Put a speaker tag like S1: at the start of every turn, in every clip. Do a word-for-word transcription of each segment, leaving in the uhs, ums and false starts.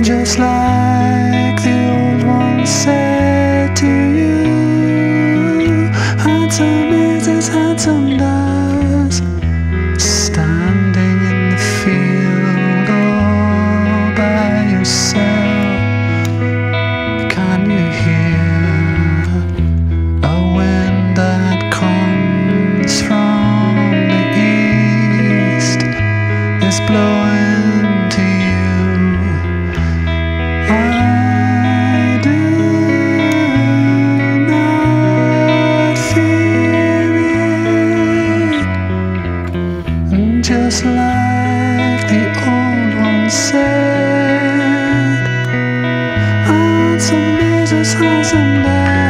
S1: just like the old one said to you. Handsome is as handsome does, standing in the field all by yourself. Can you hear a wind that comes from the east is blowing to you? I do not feel it, just like the old one said. Handsome is as handsome does.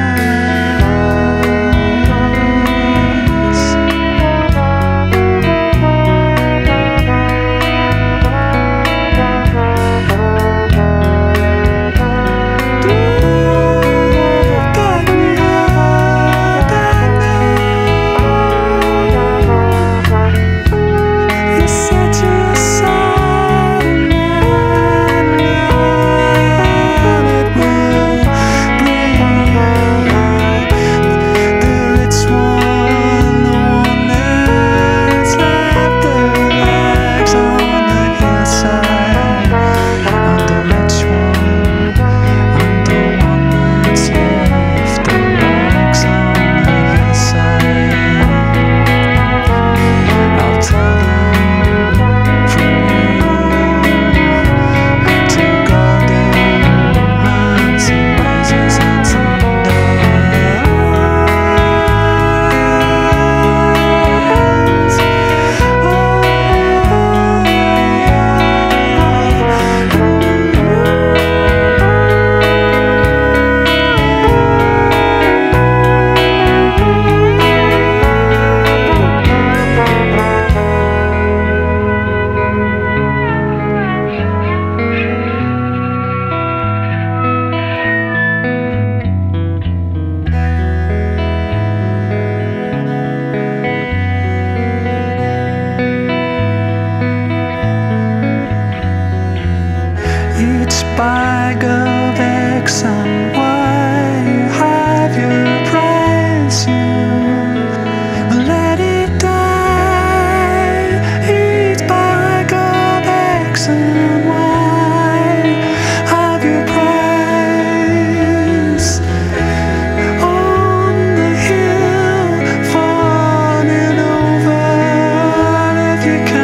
S1: Each bag of X and Y, you have your price, you let it die. Each bag of X and Y, have your price. On the hill, falling over if you can.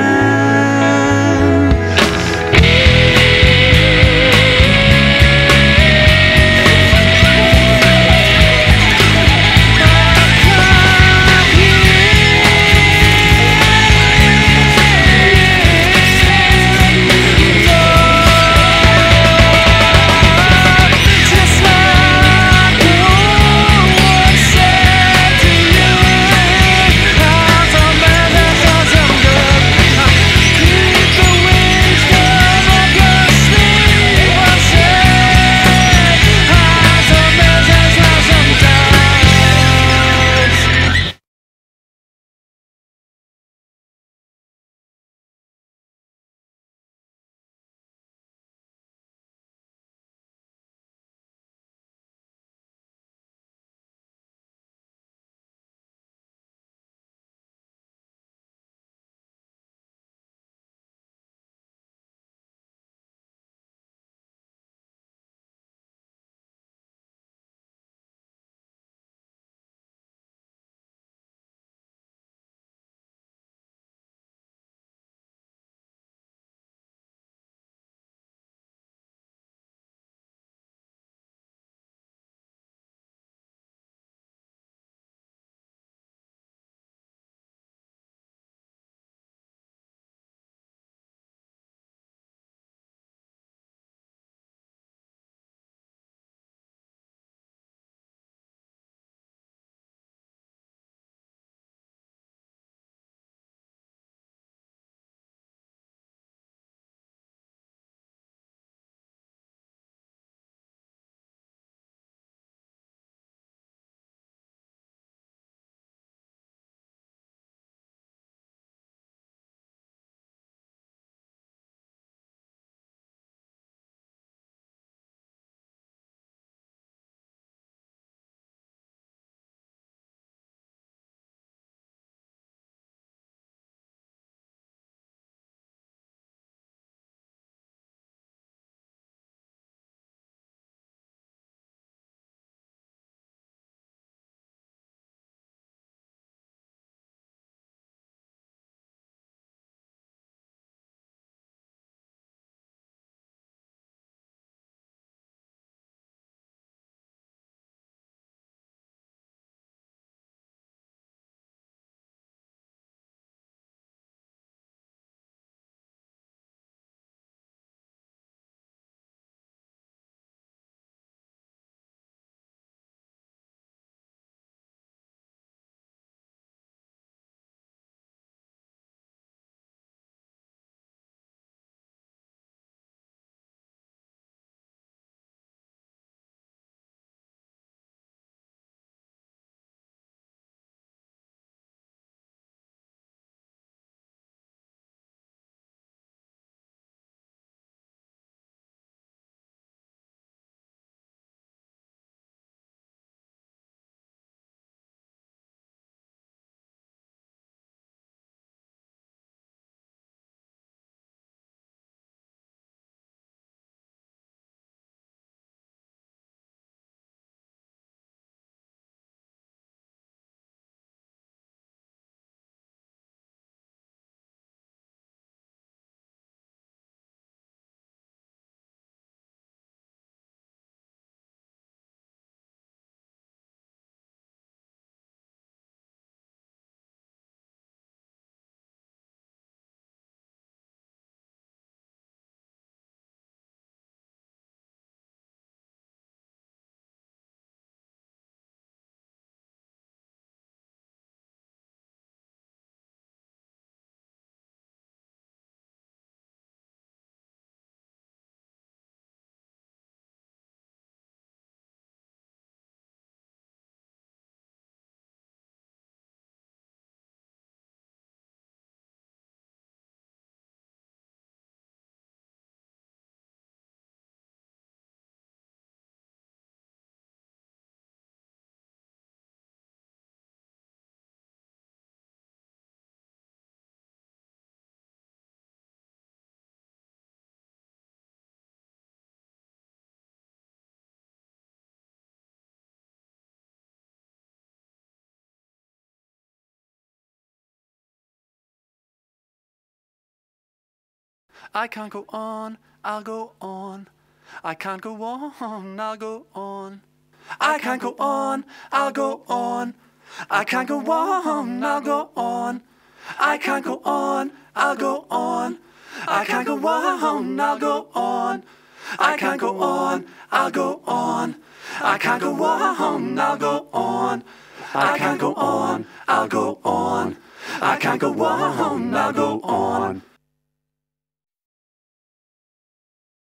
S1: I can't go on, I'll go on. I can't go on, I'll go on. I can't go on, I'll go on. I can't go on, I'll go on. I can't go on, I'll go on. I can't go on, I'll go on. I can't go on, I'll go on. I can't go on, I'll go on. I can't go on, I'll go on. I can't go on, I'll go on.